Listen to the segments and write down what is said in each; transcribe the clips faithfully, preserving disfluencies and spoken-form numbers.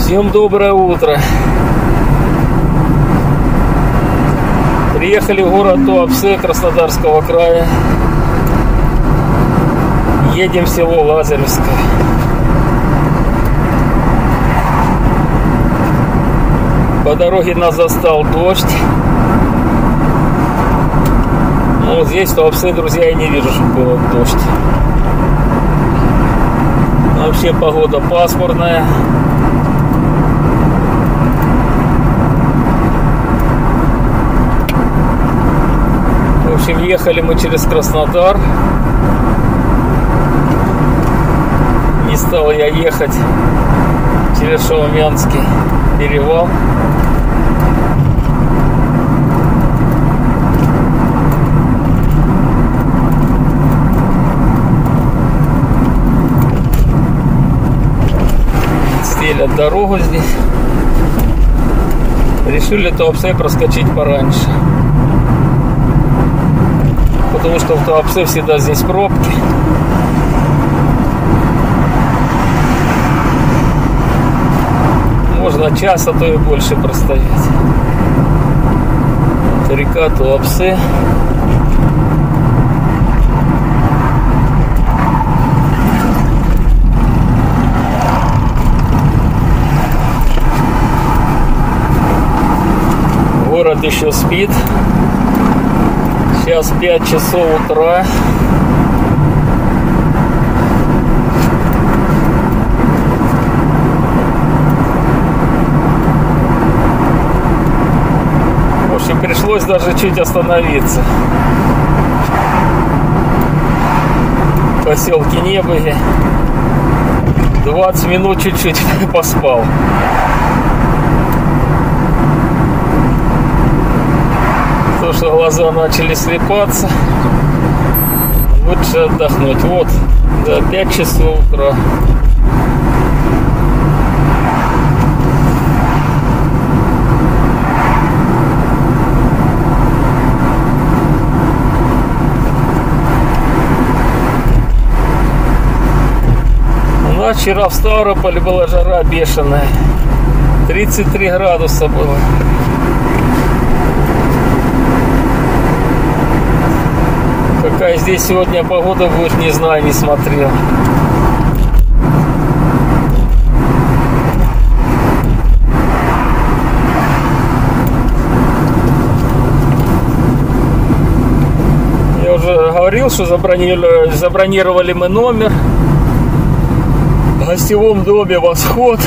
Всем доброе утро. Приехали в город Туапсе Краснодарского края. Едем в село Лазаревское. По дороге нас застал дождь. Ну, вот здесь в Туапсе, друзья, я не вижу, чтобы был дождь. Вообще погода пасмурная. В общем, ехали мы через Краснодар. Не стал я ехать через Шаумянский перевал. Стелят дорогу здесь. Решили Туапсе проскочить пораньше. Потому что в Туапсе всегда здесь пробки. Можно час, а то и больше простоять. Вот река Туапсе. Город еще спит. Сейчас пять часов утра. В общем, пришлось даже чуть остановиться. В поселке Небыги. двадцать минут чуть-чуть поспал. Потому что глаза начали слепаться. Лучше отдохнуть. Вот, да, пять часов утра. У нас вчера в Ставрополе была жара бешеная. тридцать три градуса было. Какая здесь сегодня погода будет, не знаю, не смотрел. Я уже говорил, что забронировали, забронировали мы номер в гостевом доме «Восход».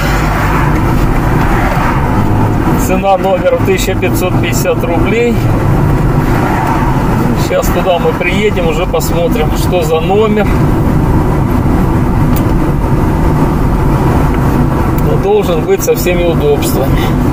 Цена номера тысяча пятьсот пятьдесят рублей. Сейчас туда мы приедем, уже посмотрим, что за номер. Но должен быть со всеми удобствами.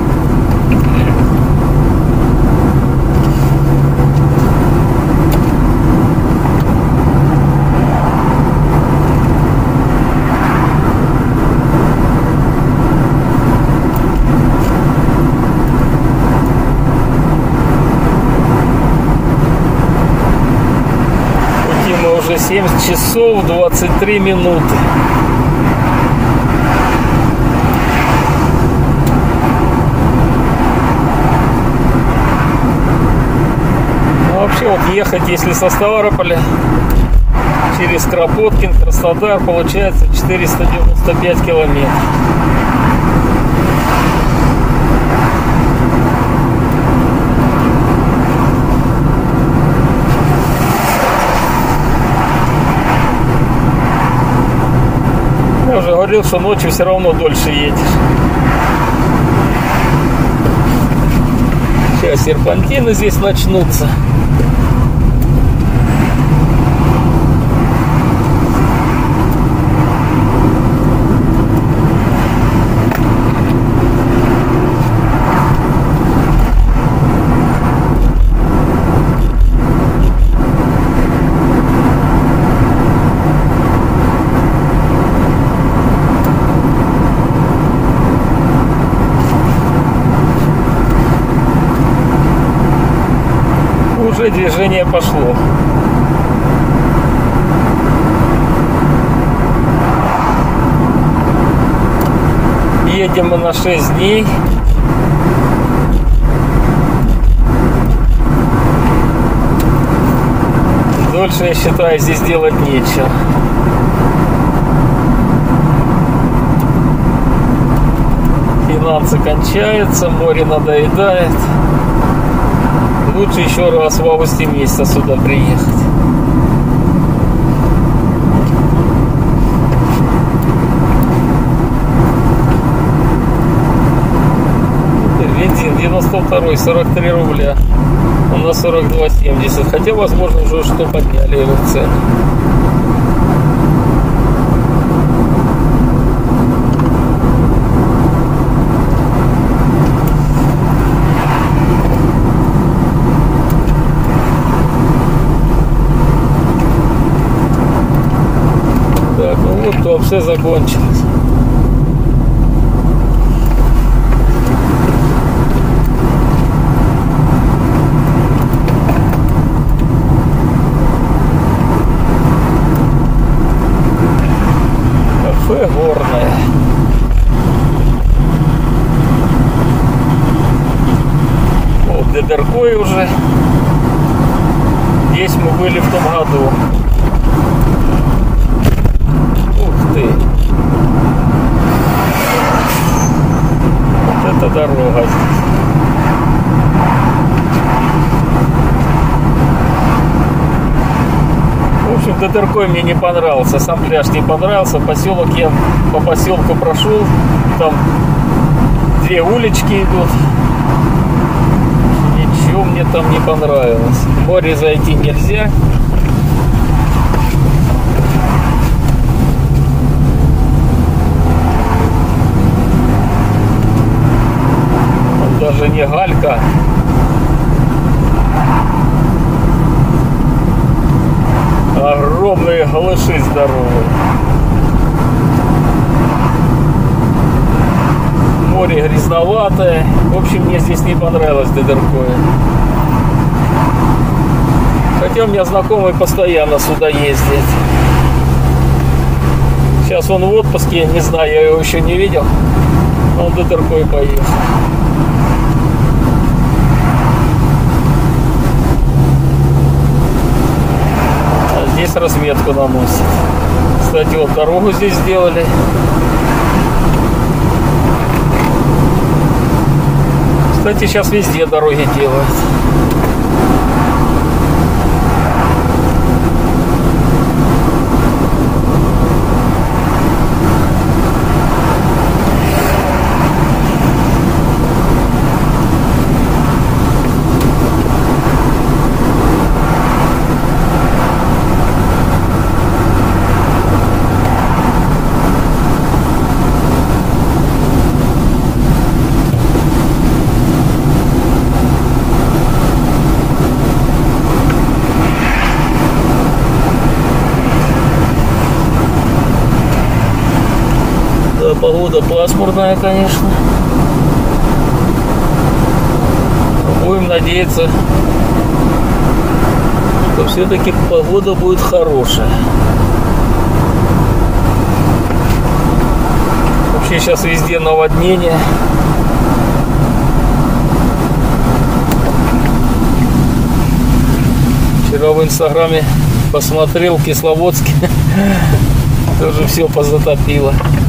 Уже семь часов двадцать три минуты. Ну, вообще вот ехать, если со Ставрополя через Кропоткин, Краснодар, получается четыреста девяносто пять километров. Я уже говорил, что ночью все равно дольше едешь. Сейчас серпантины здесь начнутся. Уже движение пошло. едем Едем мы на шесть дней. Дольше, я считаю, здесь делать нечего. Финансы кончаются, море надоедает. Лучше еще раз в августе месяца сюда приехать. Бензин девяносто два, сорок три рубля. У нас сорок два семьдесят. Хотя, возможно, уже что подняли его цену. Так, ну вот то все закончилось. Кафе горное. Вот Дедеркой уже. Здесь мы были в том году. Ух ты. Вот это дорога здесь. В общем, Дедеркой мне не понравился, сам пляж не понравился. Поселок я по поселку прошел, там две улички идут. Ничего мне там не понравилось. В море зайти нельзя. Там даже не галька. Огромные галыши здоровые. Море грязноватое. В общем, мне здесь не понравилось Дедеркой. Хотя у меня знакомый постоянно сюда ездит. Сейчас он в отпуске, не знаю, я его еще не видел. Он в Дедеркой поехал. Здесь разметку наносит. Кстати, вот дорогу здесь сделали. Кстати, сейчас везде дороги делают. Погода пасмурная, конечно. Будем надеяться, что все-таки погода будет хорошая. Вообще сейчас везде наводнение. Вчера в инстаграме посмотрел, в Кисловодске тоже все позатопило.